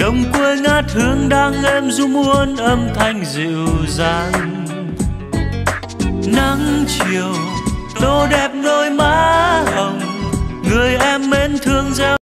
đồng quê ngát hương đang êm du muôn âm thanh dịu dàng. Nắng chiều tô đẹp đôi má hồng, người em mến thương gieo